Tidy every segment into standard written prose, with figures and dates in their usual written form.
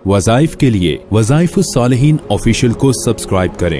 وظائف کے لیے وظائف الصالحین آفیشیل کو سبسکرائب کریں۔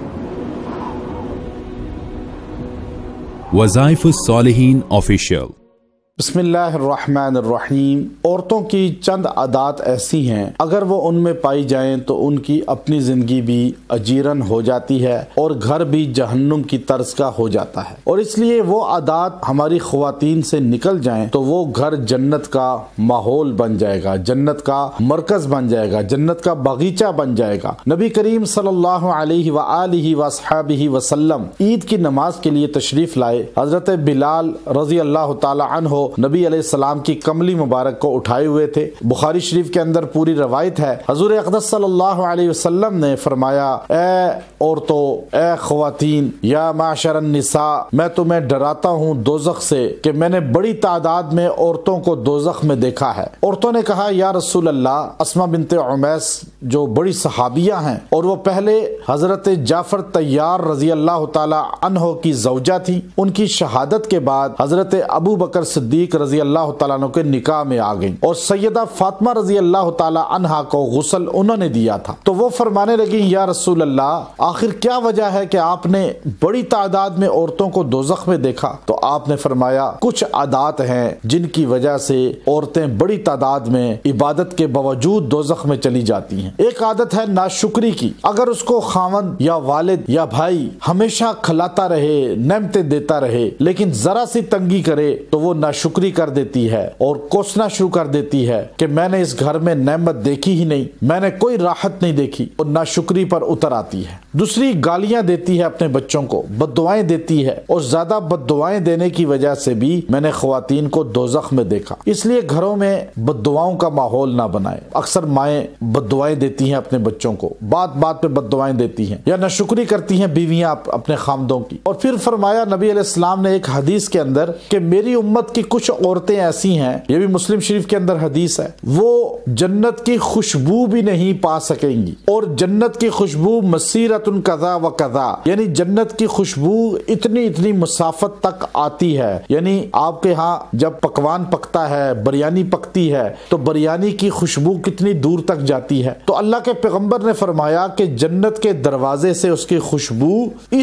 وظائف الصالحین آفیشیل۔ بسم اللہ الرحمن الرحیم۔ عورتوں کی چند عادات ایسی ہیں اگر وہ ان میں پائی جائیں تو ان کی اپنی زندگی بھی اجیرن ہو جاتی ہے اور گھر بھی جہنم کی طرز کا ہو جاتا ہے، اور اس لیے وہ عادات ہماری خواتین سے نکل جائیں تو وہ گھر جنت کا ماحول بن جائے گا، جنت کا مرکز بن جائے گا، جنت کا باغیچہ بن جائے گا۔ نبی کریم صلی اللہ علیہ وآلہ وصحبہ وسلم عید کی نماز کے لیے تشریف لائے۔ حضرت بلال رضی اللہ تعالی عنہ نبی علیہ السلام کی کملی مبارک کو اٹھائے ہوئے تھے۔ بخاری شریف کے اندر پوری روایت ہے، حضور اقدس صلی اللہ علیہ وسلم نے فرمایا، اے عورتوں، اے خواتین، یا معاشر النساء، میں تمہیں ڈراتا ہوں دوزخ سے کہ میں نے بڑی تعداد میں عورتوں کو دوزخ میں دیکھا ہے۔ عورتوں نے کہا، یا رسول اللہ، اسماء بنت عمیس جو بڑی صحابیہ ہیں اور وہ پہلے حضرت جعفر طیار رضی اللہ تعالی عنہ کی زوجہ تھی، ان کی شہادت کے بعد حضرت ابو بکر صدیق رضی اللہ تعالیٰ عنہ کے نکاح میں آ گئیں اور سیدہ فاطمہ رضی اللہ تعالیٰ عنہا کو غسل انہوں نے دیا تھا۔ تو وہ فرمانے لگیں، یا رسول اللہ، آخر کیا وجہ ہے کہ آپ نے بڑی تعداد میں عورتوں کو دوزخ میں دیکھا؟ تو آپ نے فرمایا، کچھ عادات ہیں جن کی وجہ سے عورتیں بڑی تعداد میں عبادت کے باوجود دوزخ میں چلی جاتی ہیں۔ ایک عادت ہے ناشکری کی۔ اگر اس کو خاوند یا والد یا بھائی ہمیشہ کھلاتا رہے، نعمتیں دیتا رہے، لیکن ذرا سی تنگی کرے تو وہ ناشکری کر دیتی ہے اور کوسنا شروع کر دیتی ہے کہ میں نے اس گھر میں نعمت دیکھی ہی نہیں، میں نے کوئی راحت نہیں دیکھی، اور ناشکری پر اتر آتی ہے۔ دوسری، گالیاں دیتی ہے اپنے بچوں کو، بد دعائیں دیتی ہے، اور زیادہ بد دعائیں دینے کی وجہ سے بھی میں نے خواتین کو دوزخ میں دیکھا۔ اس لیے گھروں میں بد دعاؤں کا ماحول نہ بنائے۔ اکثر مائیں بد دعائیں دیتی ہیں اپنے بچوں کو، بات بات پہ بد دعائیں دیتی ہیں، یا ناشکری کرتی ہیں بیویاں اپنے خامدوں کی۔ اور پھر فرمایا نبی علیہ السلام نے ایک حدیث کے اندر کہ میری امت کی کچھ عورتیں ایسی ہیں، یہ بھی مسلم شریف کے اندر حدیث ہے، وہ جنت کی خوشبو بھی نہیں پا سکیں گی، اور جنت کی خوشبو مسیرۃ کذا و کذا، یعنی جنت کی خوشبو اتنی مسافت تک آتی ہے۔ یعنی آپ کے ہاں جب پکوان پکتا ہے، بریانی پکتی ہے، تو بریانی کی خوشبو کتنی دور تک جاتی ہے۔ تو اللہ کے پیغمبر نے فرمایا کہ جنت کے دروازے سے اس کی خوشبو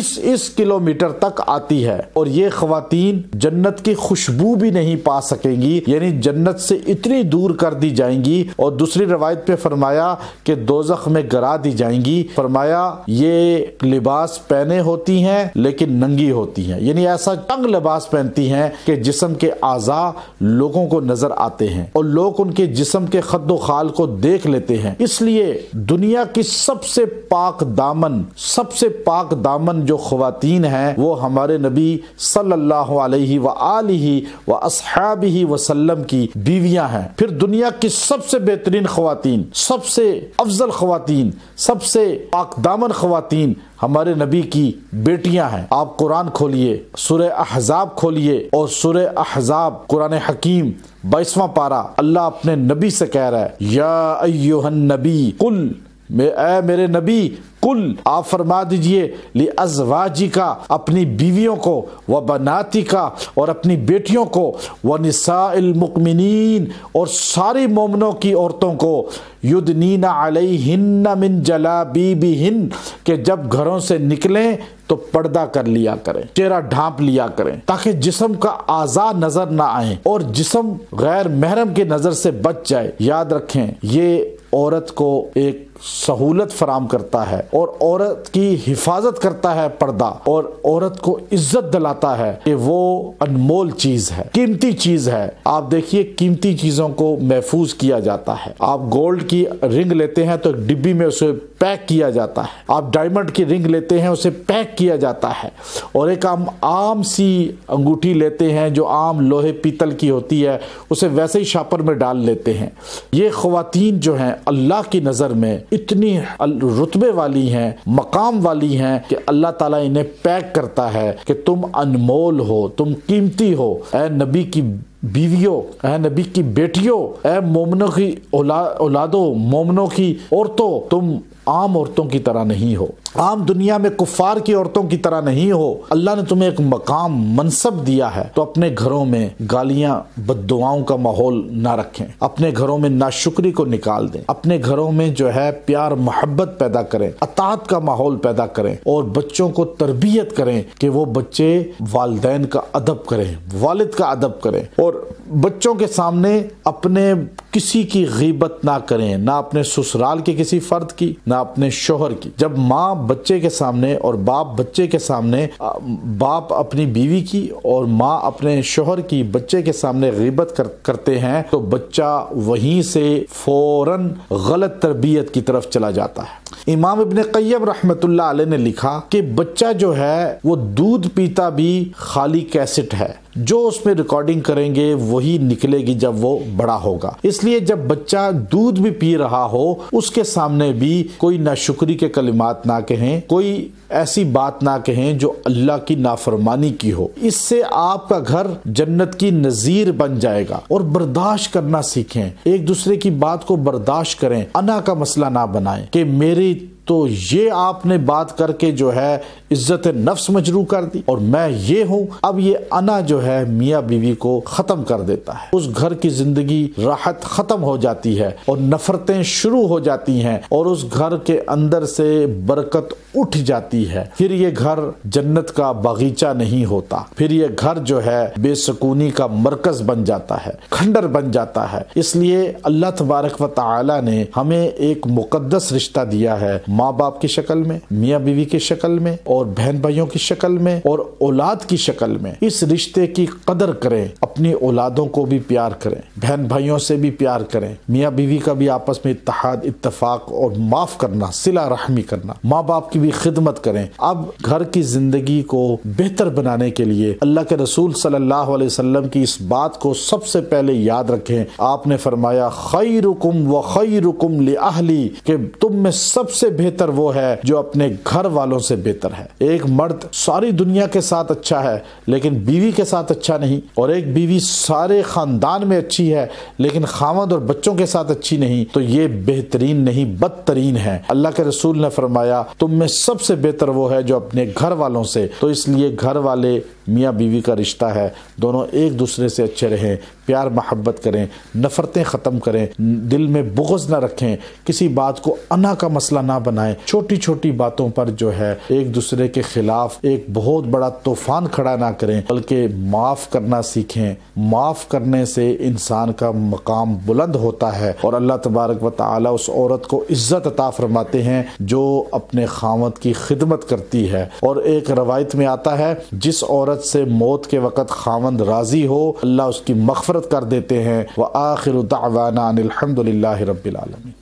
اس کلومیٹر تک آتی ہے، اور یہ خواتین جنت کی خوشبو بھی نہیں پا سکیں گی، یعنی جنت سے اتنی دور کر دی جائیں گی۔ اور دوسری روایت پہ فرمایا کہ دوزخ میں گرا دی جائیں گی۔ فرمایا یہ لباس پہنے ہوتی ہیں لیکن ننگی ہوتی ہیں، یعنی ایسا تنگ لباس پہنتی ہیں کہ جسم کے اعضاء لوگوں کو نظر آتے ہیں اور لوگ ان کے جسم کے خد و خال کو دیکھ لیتے ہیں۔ اس لیے دنیا کی سب سے پاک دامن جو خواتین ہیں وہ ہمارے نبی صلی اللہ علیہ وآلہ واصحابہ وسلم کی بیویاں ہیں۔ پھر دنیا کی سب سے بہترین خواتین، سب سے افضل خواتین، سب سے پاک دامن خواتین ہمارے نبی کی بیٹیاں ہیں۔ آپ قرآن کھولیے، سورہ احزاب کھولیے، اور سورہ احزاب قرآن حکیم 22واں پارہ، اللہ اپنے نبی سے کہہ رہا ہے، یا ایھا النبی قل، اے میرے نبی، کل آپ فرما دیجئے، لازواجکا، اپنی بیویوں کو، وبناتکا، اور اپنی بیٹیوں کو، ونساء المؤمنین، اور ساری مومنوں کی عورتوں کو، یدنین علیہن من جلابیبہن، کہ جب گھروں سے نکلیں تو پردہ کر لیا کریں، چہرہ ڈھانپ لیا کریں، تاکہ جسم کا اعضاء نظر نہ آئیں اور جسم غیر محرم کی نظر سے بچ جائے۔ یاد رکھیں، یہ عورت کو ایک سہولت فراہم کرتا ہے اور عورت کی حفاظت کرتا ہے پردہ، اور عورت کو عزت دلاتا ہے کہ وہ انمول چیز ہے، قیمتی چیز ہے۔ آپ دیکھیے، قیمتی چیزوں کو محفوظ کیا جاتا ہے۔ آپ گولڈ کی رنگ لیتے ہیں تو ڈبی میں اسے پیک کیا جاتا ہے، آپ ڈائمنڈ کی رنگ لیتے ہیں اسے پیک کیا جاتا ہے، اور ایک عام سی انگوٹھی لیتے ہیں جو عام لوہے پیتل کی ہوتی ہے، اسے ویسے ہی شاپر میں ڈال لیتے ہیں۔ یہ خواتین جو ہیں اللہ کی نظر میں اتنی رتبے والی ہیں، مقام والی ہیں، کہ اللہ تعالیٰ انہیں پیک کرتا ہے کہ تم انمول ہو، تم قیمتی ہو۔ اے نبی کی بیویوں، اے نبی کی بیٹیوں، اے مومنوں کی اولادوں، مومنوں کی عورتوں، تم عام عورتوں کی طرح نہیں ہو، عام دنیا میں کفار کی عورتوں کی طرح نہیں ہو۔ اللہ نے تمہیں ایک مقام منصب دیا ہے، تو اپنے گھروں میں گالیاں بد دعاؤں کا ماحول نہ رکھیں، اپنے گھروں میں ناشکری کو نکال دیں، اپنے گھروں میں جو ہے پیار محبت پیدا کریں، اطاعت کا ماحول پیدا کریں، اور بچوں کو تربیت کریں کہ وہ بچے والدین کا ادب کریں، والد کا ادب کریں، اور بچوں کے سامنے اپنے کسی کی غیبت نہ کریں، نہ اپنے سسرال کے کسی فرد کی، نہ اپنے شوہر کی۔ جب ماں بچے کے سامنے اور باپ بچے کے سامنے، باپ اپنی بیوی کی اور ماں اپنے شوہر کی بچے کے سامنے غیبت کرتے ہیں تو بچہ وہیں سے فوراً غلط تربیت کی طرف چلا جاتا ہے۔ امام ابن قیم رحمۃ اللہ علیہ نے لکھا کہ بچہ جو ہے وہ دودھ پیتا بھی خالی کیسٹ ہے، جو اس میں ریکارڈنگ کریں گے وہی نکلے گی جب وہ بڑا ہوگا۔ اس لیے جب بچہ دودھ بھی پی رہا ہو اس کے سامنے بھی کوئی ناشکری کے کلمات نہ کہیں، کوئی ایسی بات نہ کہیں جو اللہ کی نافرمانی کی ہو۔ اس سے آپ کا گھر جنت کی نظیر بن جائے گا۔ اور برداشت کرنا سیکھیں، ایک دوسرے کی بات کو برداشت کریں، انا کا مسئلہ نہ بنائیں کہ میری تو یہ آپ نے بات کر کے جو ہے عزت نفس مجروح کر دی اور میں یہ ہوں۔ اب یہ انا جو ہے میاں بیوی کو ختم کر دیتا ہے، اس گھر کی زندگی راحت ختم ہو جاتی ہے اور نفرتیں شروع ہو جاتی ہیں اور اس گھر کے اندر سے برکت اٹھ جاتی ہے۔ پھر یہ گھر جنت کا باغیچہ نہیں ہوتا، پھر یہ گھر جو ہے بے سکونی کا مرکز بن جاتا ہے، کھنڈر بن جاتا ہے۔ اس لیے اللہ تبارک و تعالی نے ہمیں ایک مقدس رشتہ دیا ہے، ماں باپ کی شکل میں، میاں بیوی کی شکل میں، اور بہن بھائیوں کی شکل میں، اور اولاد کی شکل میں۔ اس رشتے کی قدر کریں، اپنی اولادوں کو بھی پیار کریں، بہن بھائیوں سے بھی پیار کریں، میاں بیوی کا بھی آپس میں اتحاد، اتفاق اور معاف کرنا، صلہ رحمی کرنا، ماں باپ کی بھی خدمت کریں۔ اب گھر کی زندگی کو بہتر بنانے کے لیے اللہ کے رسول صلی اللہ علیہ وسلم کی اس بات کو سب سے پہلے یاد رکھیں۔ آپ نے فرمایا خیرکم و خیرکم لأہلی، کہ تم میں سب سے بہتر وہ ہے جو اپنے گھر والوں سے بہتر ہے۔ ایک مرد ساری دنیا کے ساتھ اچھا ہے لیکن بیوی کے ساتھ اچھا نہیں، اور ایک بیوی سارے خاندان میں اچھی ہے لیکن خاوند اور بچوں کے ساتھ اچھی نہیں، تو یہ بہترین نہیں بدترین ہے۔ اللہ کے رسول نے فرمایا تم میں سب سے بہتر وہ ہے جو اپنے گھر والوں سے، تو اس لیے گھر والے میاں بیوی کا رشتہ ہے، دونوں ایک دوسرے سے اچھے رہیں، پیار محبت کریں، نفرتیں ختم کریں، دل میں بغض نہ رکھیں، کسی بات کو انا کا مسئلہ نہ بنائیں، چھوٹی چھوٹی باتوں پر جو ہے ایک دوسرے کے خلاف ایک بہت بڑا طوفان کھڑا نہ کریں، بلکہ معاف کرنا سیکھیں۔ معاف کرنے سے انسان کا مقام بلند ہوتا ہے اور اللہ تبارک و تعالی اس عورت کو عزت عطا فرماتے ہیں جو اپنے خاوند کی خدمت کرتی ہے۔ اور ایک روایت میں آتا ہے جس عورت سے موت کے وقت خاوند راضی ہو اللہ اس کی مغفرت کر دیتے ہیں۔ وآخر دعوانا ان الحمد للہ رب العالمین۔